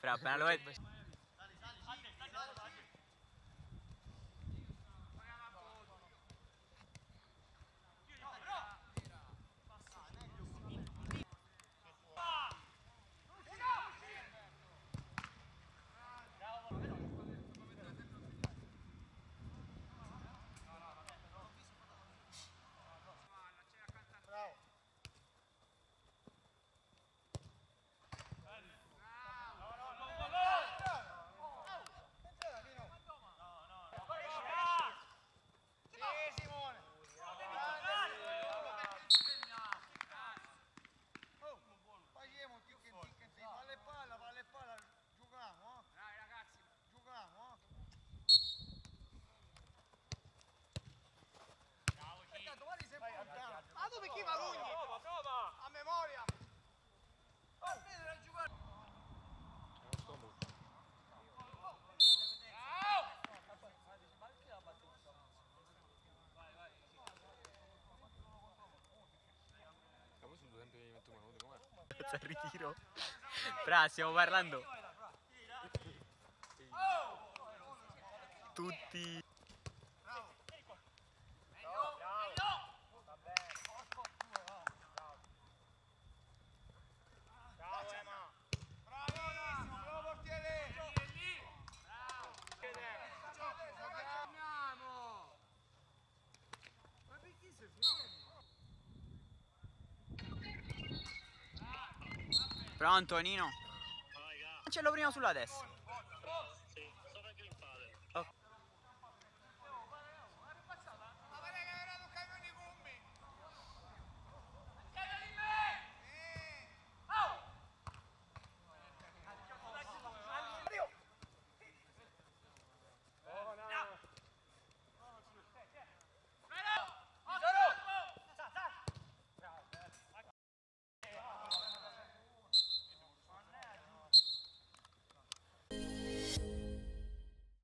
Però appena lo vedi... Ma dove chi va Lugni? Prova! A memoria! Poi sono 2 tempi di 21 minuti, com'è? Cazzo il ritiro. Però stiamo parlando. Tutti. Bravo Ema! Bravissimo, bravo portiere! Giochiamo! Ma perché sei fermo? Pronto Nino? Lancialo prima sulla destra.